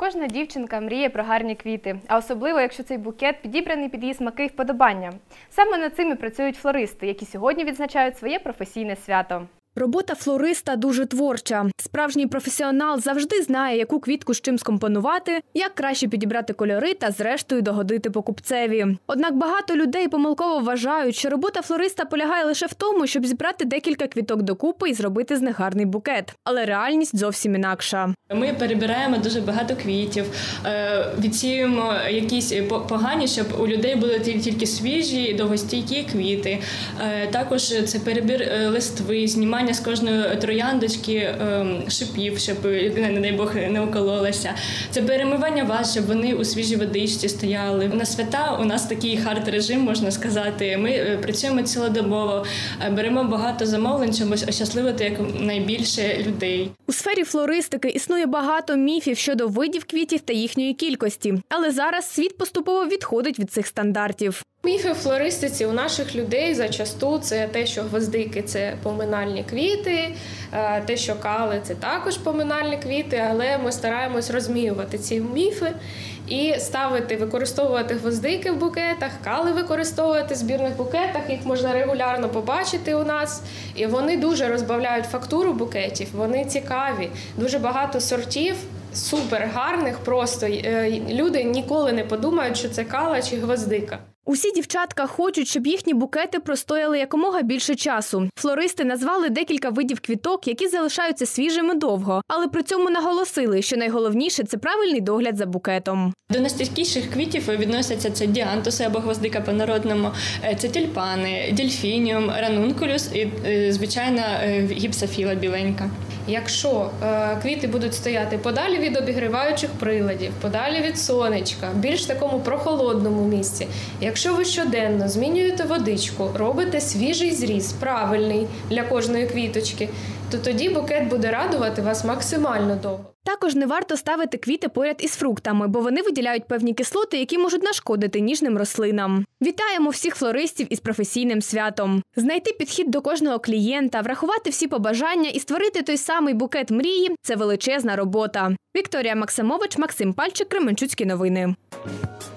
Кожна дівчинка мріє про гарні квіти, а особливо, якщо цей букет підібраний під її смаки і вподобання. Саме над цим і працюють флористи, які сьогодні відзначають своє професійне свято. Робота флориста дуже творча. Справжній професіонал завжди знає, яку квітку з чим скомпонувати, як краще підібрати кольори та зрештою догодити покупцеві. Однак багато людей помилково вважають, що робота флориста полягає лише в тому, щоб зібрати декілька квіток докупи і зробити з них гарний букет. Але реальність зовсім інакша. Ми перебираємо дуже багато квітів, відсіюємо якісь погані, щоб у людей були тільки свіжі, довгостійкі квіти. Також це перебір листви, знімання з кожної трояндочки шипів, щоб людина, не дай Бог, не укололася. Це перемивання ваз, щоб вони у свіжій водичці стояли. На свята у нас такий хард-режим, можна сказати. Ми працюємо цілодобово, беремо багато замовлень, щоб ощасливити якнайбільше людей. У сфері флористики існує багато міфів щодо видів квітів та їхньої кількості. Але зараз світ поступово відходить від цих стандартів. Міфи в флористиці у наших людей зачасту це те, що гвоздики – це поминальні квіти, те, що кали – це також поминальні квіти, але ми стараємось розміювати ці міфи і використовувати гвоздики в букетах, кали використовувати в збірних букетах, їх можна регулярно побачити у нас. І вони дуже розбавляють фактуру букетів, вони цікаві, дуже багато сортів, супер гарних просто. Люди ніколи не подумають, що це кала чи гвоздика. Усі дівчатка хочуть, щоб їхні букети простояли якомога більше часу. Флористи назвали декілька видів квіток, які залишаються свіжими довго, але при цьому наголосили, що найголовніше – це правильний догляд за букетом. До найстійкіших квітів відносяться це діантуси або гвоздика по-народному, це тюльпани, дельфініум, ранункулюс і, звичайно, гіпсофіла біленька. Якщо квіти будуть стояти подалі від обігріваючих приладів, подалі від сонечка, в більш такому прохолодному місці, якщо ви щоденно змінюєте водичку, робите свіжий зріз, правильний для кожної квіточки, то тоді букет буде радувати вас максимально довго. Також не варто ставити квіти поряд із фруктами, бо вони виділяють певні кислоти, які можуть нашкодити ніжним рослинам. Вітаємо всіх флористів із професійним святом. Знайти підхід до кожного клієнта, врахувати всі побажання і створити той самий букет мрії – це величезна робота. Вікторія Максимович, Максим Пальчик, Кременчуцькі новини.